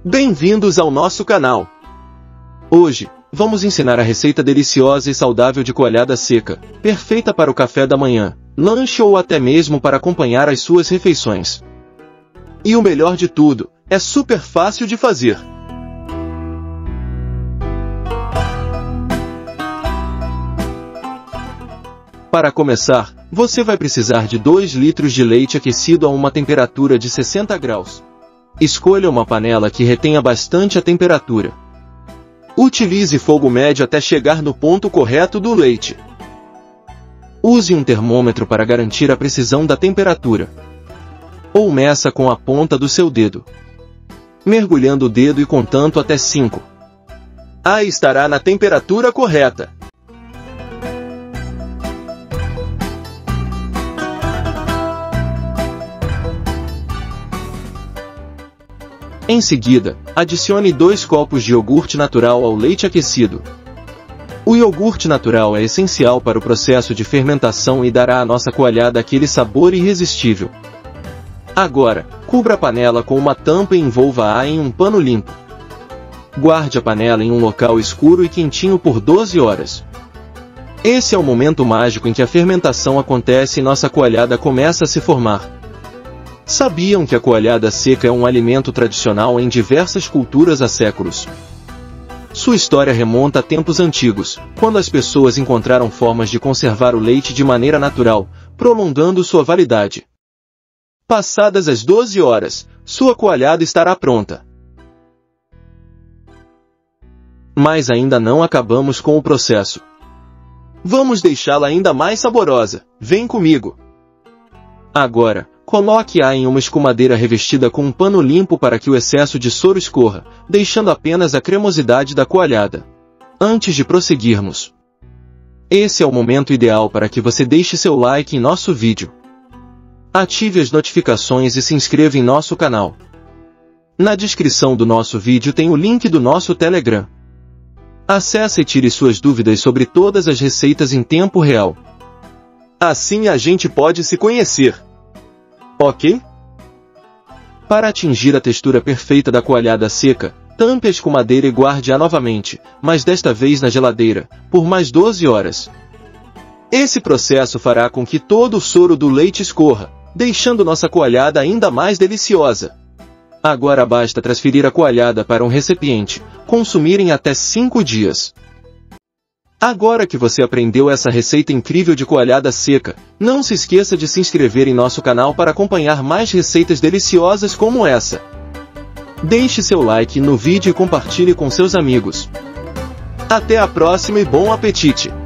Bem-vindos ao nosso canal! Hoje, vamos ensinar a receita deliciosa e saudável de coalhada seca, perfeita para o café da manhã, lanche ou até mesmo para acompanhar as suas refeições. E o melhor de tudo, é super fácil de fazer. Para começar, você vai precisar de 2 litros de leite aquecido a uma temperatura de 60 graus. Escolha uma panela que retenha bastante a temperatura. Utilize fogo médio até chegar no ponto correto do leite. Use um termômetro para garantir a precisão da temperatura. Ou meça com a ponta do seu dedo. Mergulhando o dedo e contando até 5. Aí estará na temperatura correta. Em seguida, adicione 2 copos de iogurte natural ao leite aquecido. O iogurte natural é essencial para o processo de fermentação e dará à nossa coalhada aquele sabor irresistível. Agora, cubra a panela com uma tampa e envolva-a em um pano limpo. Guarde a panela em um local escuro e quentinho por 12 horas. Esse é o momento mágico em que a fermentação acontece e nossa coalhada começa a se formar. Sabiam que a coalhada seca é um alimento tradicional em diversas culturas há séculos? Sua história remonta a tempos antigos, quando as pessoas encontraram formas de conservar o leite de maneira natural, prolongando sua validade. Passadas as 12 horas, sua coalhada estará pronta. Mas ainda não acabamos com o processo. Vamos deixá-la ainda mais saborosa. Vem comigo! Agora, coloque-a em uma escumadeira revestida com um pano limpo para que o excesso de soro escorra, deixando apenas a cremosidade da coalhada. Antes de prosseguirmos, esse é o momento ideal para que você deixe seu like em nosso vídeo. Ative as notificações e se inscreva em nosso canal. Na descrição do nosso vídeo tem o link do nosso Telegram. Acesse e tire suas dúvidas sobre todas as receitas em tempo real. Assim a gente pode se conhecer. Ok? Para atingir a textura perfeita da coalhada seca, tampe a escumadeira e guarde-a novamente, mas desta vez na geladeira, por mais 12 horas. Esse processo fará com que todo o soro do leite escorra, deixando nossa coalhada ainda mais deliciosa. Agora basta transferir a coalhada para um recipiente, consumir em até 5 dias. Agora que você aprendeu essa receita incrível de coalhada seca, não se esqueça de se inscrever em nosso canal para acompanhar mais receitas deliciosas como essa. Deixe seu like no vídeo e compartilhe com seus amigos. Até a próxima e bom apetite!